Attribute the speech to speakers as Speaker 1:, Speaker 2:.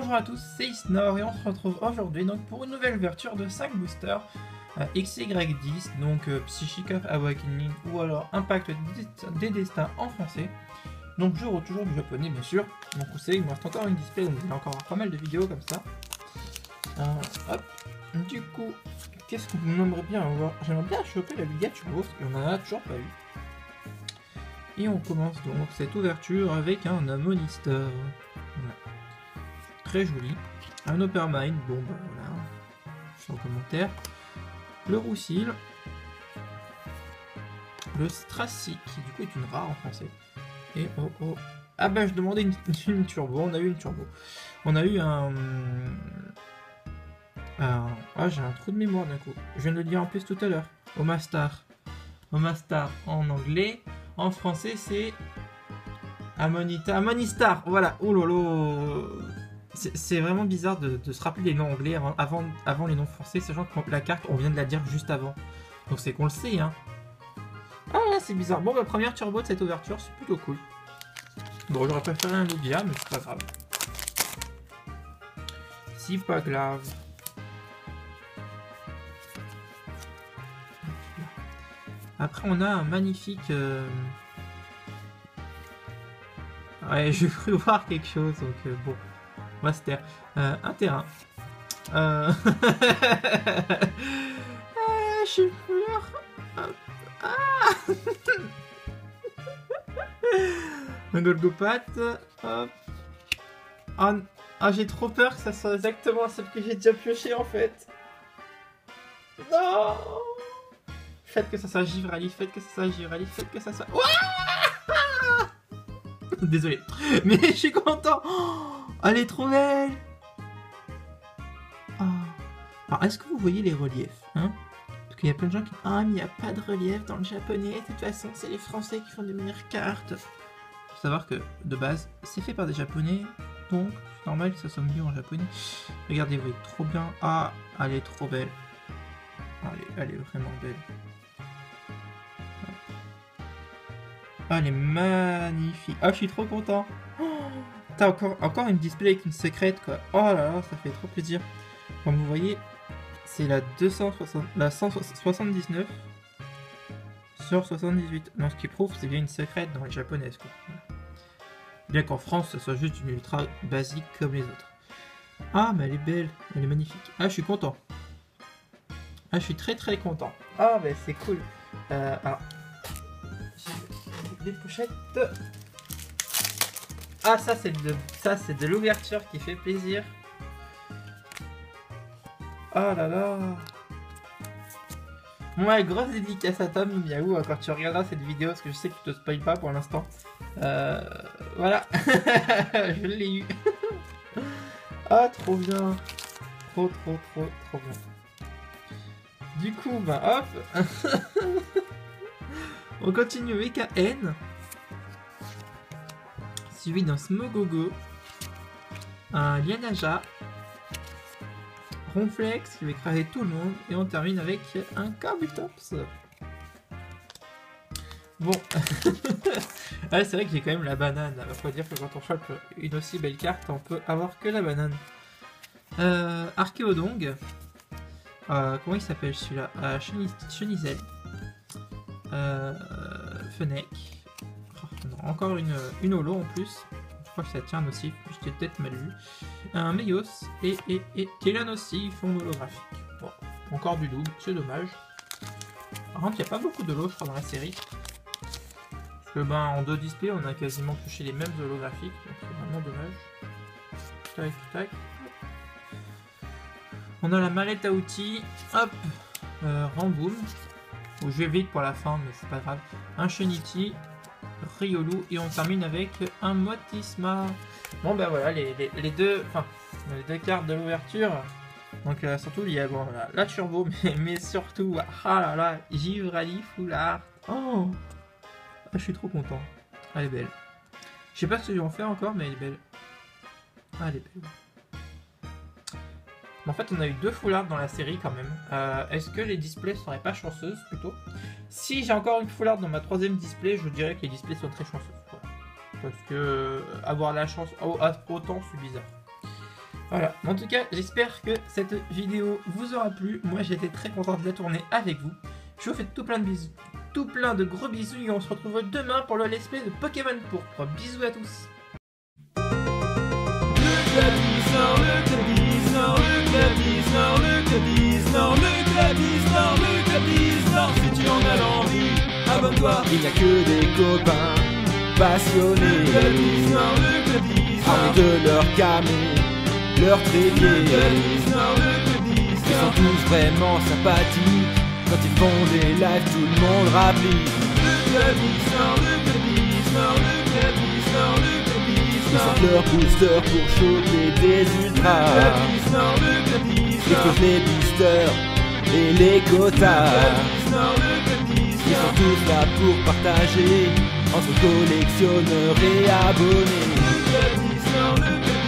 Speaker 1: Bonjour à tous, c'est Isnor et on se retrouve aujourd'hui donc pour une nouvelle ouverture de 5 boosters XY10, donc Psychic Awakening ou alors Impact des Destins en français. Donc je joue toujours du japonais bien sûr, donc vous savez il me reste encore une display, donc il y a encore pas mal de vidéos comme ça. Hop, du coup, qu'est-ce qu'on aimerait bien avoir? J'aimerais bien choper la Liga Turbo, parce qu'on en a toujours pas eu. Et on commence donc cette ouverture avec un Amonista. Voilà. Très joli. Un Oppermind, bon bah voilà, sans commentaire. Le Roussil. Le Stracy, qui du coup est une rare en français. Et oh oh. Ah bah je demandais une turbo, on a eu une turbo. On a eu un... Ah j'ai un trou de mémoire d'un coup. Je viens de le dire en plus tout à l'heure. Omastar. Omastar en anglais. En français c'est... Amonistar, voilà. Oh lolo. C'est vraiment bizarre de se rappeler les noms anglais avant les noms français, sachant que la carte, on vient de la dire juste avant. Donc c'est qu'on le sait, hein. Ah là, c'est bizarre. Bon, la première turbo de cette ouverture, c'est plutôt cool. Bon, j'aurais préféré un Lugia, mais c'est pas grave. C'est pas grave. Après, on a un magnifique... Ouais, j'ai cru voir quelque chose, donc bon. Master. Un terrain. Je suis peur. Ah un Golgopath. Hop. Ah, j'ai trop peur que ça soit exactement celle que j'ai déjà pioché en fait. Non. Faites que ça soit Givrali, faites que ça soit Givrali, faites que ça soit... Désolé. Mais je suis content. Oh, elle est trop belle. Oh. Alors, est-ce que vous voyez les reliefs, hein? Parce qu'il y a plein de gens qui... Ah, mais il n'y a pas de relief dans le japonais. De toute façon, c'est les Français qui font des meilleures cartes. Faut savoir que, de base, c'est fait par des Japonais. Donc, c'est normal que ça soit mieux en japonais. Regardez, vous voyez, trop bien. Ah, elle est trop belle. Elle est vraiment belle. Ah, elle est magnifique. Ah, je suis trop content. Oh, t'as encore une display avec une secrète, quoi. Oh là là, ça fait trop plaisir. Comme vous voyez, c'est la 179 sur 78. Non, ce qui prouve c'est bien une secrète dans les japonaises, quoi. Bien qu'en France, ce soit juste une ultra basique comme les autres. Ah, mais elle est belle. Elle est magnifique. Ah, je suis content. Ah, je suis très très content. Ah, mais c'est cool. Alors... des pochettes. Ah, ça c'est de l'ouverture qui fait plaisir. Oh là là. Ouais, grosse dédicace à Tom Miaou quand tu regarderas cette vidéo, parce que je sais que tu te spoil pas pour l'instant. Voilà. Je l'ai eu. Ah, trop bien. Trop bien. Du coup, bah hop. On continue avec un N, suivi d'un Smogogo, un Lianaja, Ronflex qui va écraser tout le monde, et on termine avec un Kabutops. Bon, ah, c'est vrai que j'ai quand même la banane. Il faut dire que quand on chope une aussi belle carte, on peut avoir que la banane. Archéodong, comment il s'appelle celui-là? Chenizel. Fennec. Oh, non, encore une holo en plus. Je crois que ça tient aussi. Je t'ai peut-être mal vu. Un Meios et Kélan aussi font holographique. Bon, encore du double, c'est dommage. Par contre, il n'y a pas beaucoup de lots, je crois, dans la série. Parce que ben, en deux displays, on a quasiment touché les mêmes holographiques. Donc c'est vraiment dommage. Tac, tac. On a la mallette à outils. Hop. Ramboom. Je vais vite pour la fin, mais c'est pas grave. Un Sheniti, Riolu, et on termine avec un Motisma. Bon ben voilà, les deux cartes de l'ouverture. Donc surtout il y a bon, la turbo, mais surtout, ah là là, Givrali Foulard. Oh, je suis trop content. Elle est belle. Je sais pas ce que je vais en faire encore, mais elle est belle. Ah, elle est belle. En fait, on a eu deux foulards dans la série quand même. Est-ce que les displays seraient pas chanceuses plutôt? Si j'ai encore une foularde dans ma troisième display, je dirais que les displays sont très chanceuses. Voilà. Parce que avoir la chance autant, c'est bizarre. Voilà, en tout cas, j'espère que cette vidéo vous aura plu. Moi, j'ai été très content de la tourner avec vous. Je vous fais tout plein de bisous, tout plein de gros bisous et on se retrouve demain pour le let's play de Pokémon Pourpre. Bisous à tous.
Speaker 2: Le Clabis Nord, le Clabis Nord, le Clabis Nord, le Clabis Nord, le Clabis Nord, le Clabis Nord. Si tu en as l'envie, abonne-toi. Il n'y a que des copains passionnés. Le Clabis Nord, le Clabis Nord, armés de leur camé, leur trépied. Le Clabis Nord, le Clabis Nord, ils sont tous vraiment sympathiques. Quand ils font des lives, tout le monde rapplique. Le Clabis Nord, le Clabis Nord, le Clabis Nord, le Clabis Nord. Ils sortent leur booster pour choper des ultras. Le Clabis Nord, le Clabis Nord, explosent les boosters et les quotas. Le Clabis Nord, le Clabis Nord, ils sont tous là pour partager entre collectionneurs et abonnés. Le Clabis Nord, le Clabis Nord.